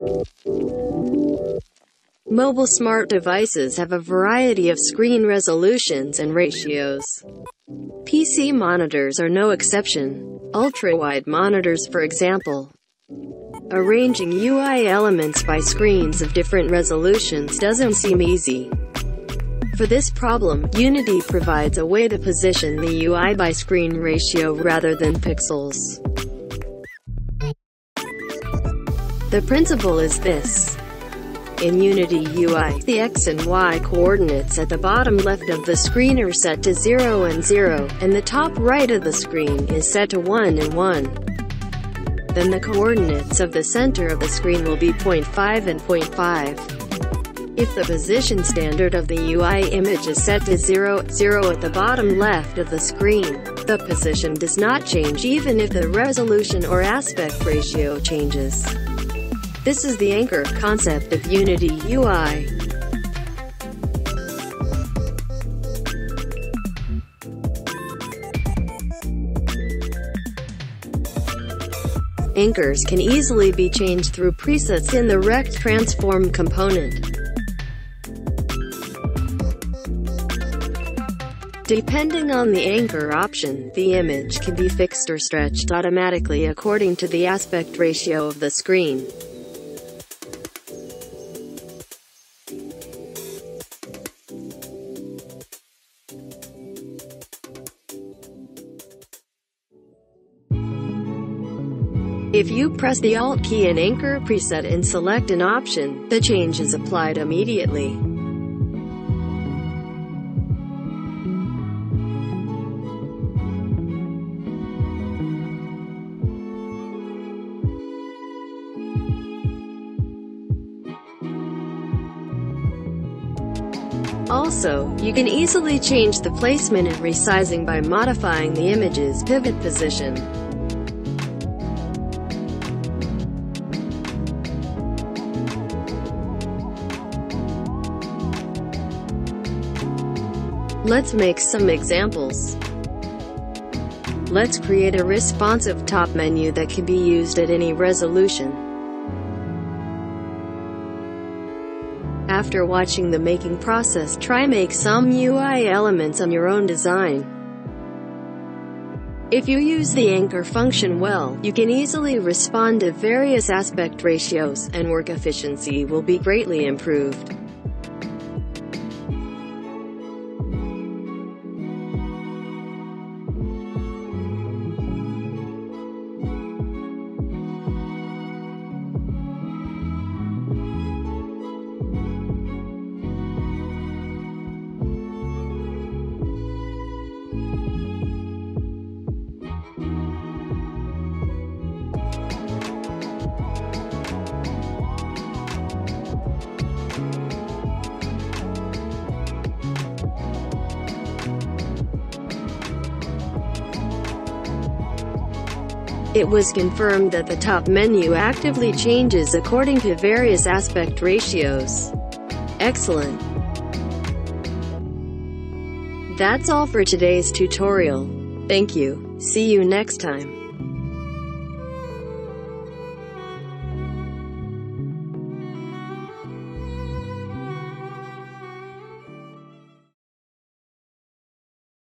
Mobile smart devices have a variety of screen resolutions and ratios. PC monitors are no exception. Ultra-wide monitors, for example. Arranging UI elements by screens of different resolutions doesn't seem easy. For this problem, Unity provides a way to position the UI by screen ratio rather than pixels. The principle is this. In Unity UI, the X and Y coordinates at the bottom left of the screen are set to 0 and 0, and the top right of the screen is set to 1 and 1. Then the coordinates of the center of the screen will be 0.5 and 0.5. If the position standard of the UI image is set to 0, 0 at the bottom left of the screen, the position does not change even if the resolution or aspect ratio changes. This is the anchor concept of Unity UI. Anchors can easily be changed through presets in the Rect Transform component. Depending on the anchor option, the image can be fixed or stretched automatically according to the aspect ratio of the screen. If you press the Alt key and anchor preset and select an option, the change is applied immediately. Also, you can easily change the placement and resizing by modifying the image's pivot position. Let's make some examples. Let's create a responsive top menu that can be used at any resolution. After watching the making process, try make some UI elements on your own design. If you use the anchor function well, you can easily respond to various aspect ratios, and work efficiency will be greatly improved. It was confirmed that the top menu actively changes according to various aspect ratios. Excellent! That's all for today's tutorial. Thank you. See you next time.